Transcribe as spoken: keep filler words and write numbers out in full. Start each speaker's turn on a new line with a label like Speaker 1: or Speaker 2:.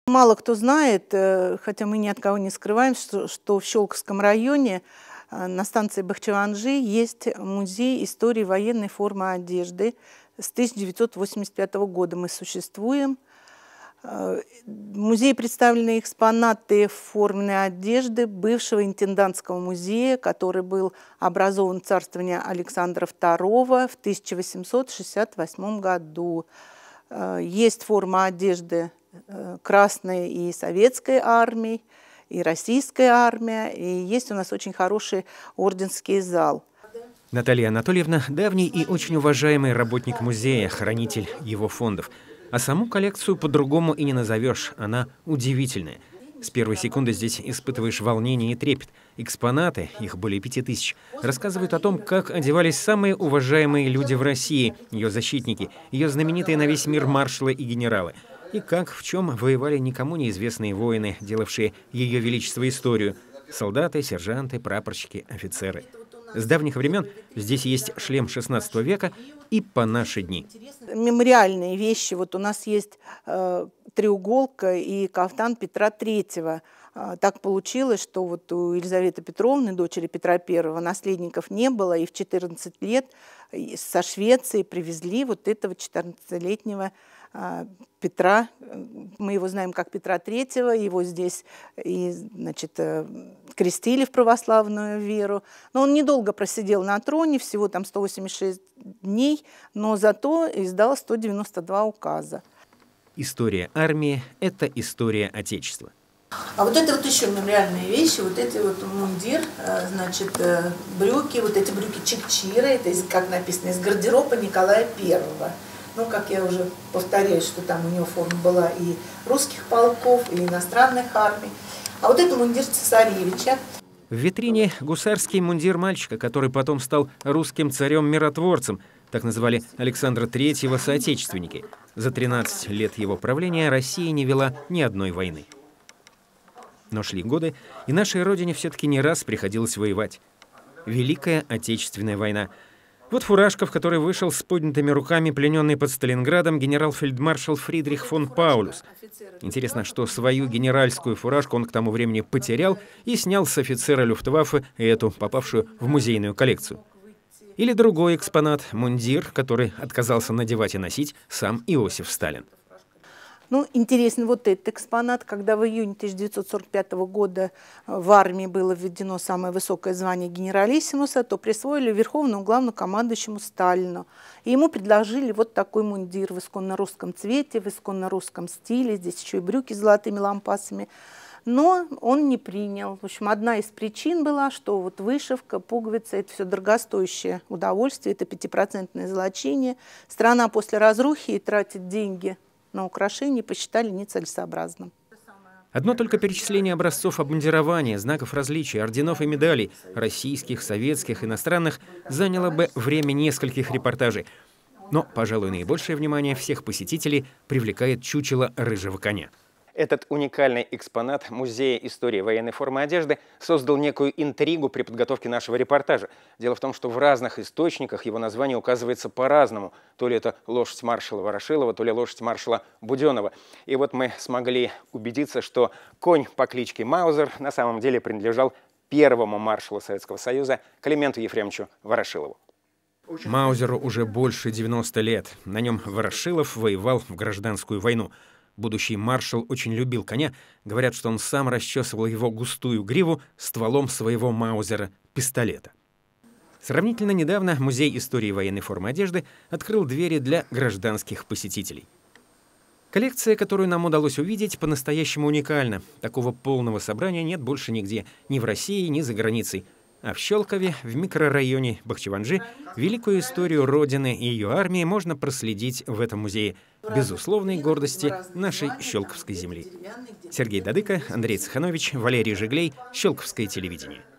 Speaker 1: Мало кто знает, хотя мы ни от кого не скрываем, что, что в Щелковском районе на станции Бахчеванжи есть музей истории военной формы одежды. С тысяча девятьсот восемьдесят пятого года мы существуем. В музее представлены экспонаты форменной одежды бывшего интендантского музея, который был образован в царствование Александра второго в тысяча восемьсот шестьдесят восьмом году. Есть форма одежды Красной и Советской армии, и Российская армия, и есть у нас очень хороший орденский зал.
Speaker 2: Наталья Анатольевна – давний и очень уважаемый работник музея, хранитель его фондов. А саму коллекцию по-другому и не назовешь, она удивительная. С первой секунды здесь испытываешь волнение и трепет. Экспонаты, их более пяти тысяч, рассказывают о том, как одевались самые уважаемые люди в России, ее защитники, ее знаменитые на весь мир маршалы и генералы. И как, в чем воевали никому неизвестные воины, делавшие ее величество историю. Солдаты, сержанты, прапорщики, офицеры. С давних времен здесь есть шлем шестнадцатого века и по наши дни.
Speaker 1: Мемориальные вещи. Вот у нас есть э, треуголка и кафтан Петра Третьего. Э, так получилось, что вот у Елизаветы Петровны, дочери Петра Первого, наследников не было, и в четырнадцать лет со Швеции привезли вот этого четырнадцатилетнего Петра. Мы его знаем как Петра Третьего, его здесь и, значит, крестили в православную веру. Но он недолго просидел на троне, всего там сто восемьдесят шесть дней, но зато издал сто девяносто два указа.
Speaker 2: История армии – это история Отечества.
Speaker 1: А вот это вот еще мемориальные вещи, вот эти вот мундир, значит, брюки, вот эти брюки чекчиры, это, как написано, из гардероба Николая Первого. Ну, как я уже повторяю, что там у него форма была и русских полков, и иностранных армий. А вот это мундир цесаревича.
Speaker 2: В витрине гусарский мундир мальчика, который потом стал русским царем-миротворцем. Так называли Александра Третьего соотечественники. За тринадцать лет его правления Россия не вела ни одной войны. Но шли годы, и нашей родине все-таки не раз приходилось воевать. Великая Отечественная война. Вот фуражка, в которой вышел с поднятыми руками плененный под Сталинградом генерал-фельдмаршал Фридрих фон Паулюс. Интересно, что свою генеральскую фуражку он к тому времени потерял и снял с офицера Люфтваффе эту, попавшую в музейную коллекцию. Или другой экспонат – мундир, который отказался надевать и носить сам Иосиф Сталин.
Speaker 1: Ну, интересен вот этот экспонат, когда в июне тысяча девятьсот сорок пятого года в армии было введено самое высокое звание генералиссимуса, то присвоили верховному главнокомандующему Сталину. И ему предложили вот такой мундир в исконно-русском цвете, в исконно-русском стиле, здесь еще и брюки с золотыми лампасами. Но он не принял. В общем, одна из причин была, что вот вышивка, пуговицы – это все дорогостоящее удовольствие, это пятипроцентное золочение. Страна после разрухи и тратит деньги на украшения посчитали нецелесообразным.
Speaker 2: Одно только перечисление образцов обмундирования, знаков различия, орденов и медалей, российских, советских, иностранных, заняло бы время нескольких репортажей. Но, пожалуй, наибольшее внимание всех посетителей привлекает чучело рыжего коня. Этот уникальный экспонат Музея истории военной формы одежды создал некую интригу при подготовке нашего репортажа. Дело в том, что в разных источниках его название указывается по-разному. То ли это лошадь маршала Ворошилова, то ли лошадь маршала Буденова. И вот мы смогли убедиться, что конь по кличке Маузер на самом деле принадлежал первому маршалу Советского Союза Клименту Ефремовичу Ворошилову. Маузеру уже больше девяноста лет. На нем Ворошилов воевал в гражданскую войну. Будущий маршал очень любил коня. Говорят, что он сам расчесывал его густую гриву стволом своего маузера-пистолета. Сравнительно недавно Музей истории военной формы одежды открыл двери для гражданских посетителей. Коллекция, которую нам удалось увидеть, по-настоящему уникальна. Такого полного собрания нет больше нигде, ни в России, ни за границей. А в Щелкове, в микрорайоне Бахчеванжи, великую историю Родины и ее армии можно проследить в этом музее. Безусловной гордости нашей Щелковской земли. Сергей Дадыко, Андрей Цеханович, Валерий Жиглей, Щелковское телевидение.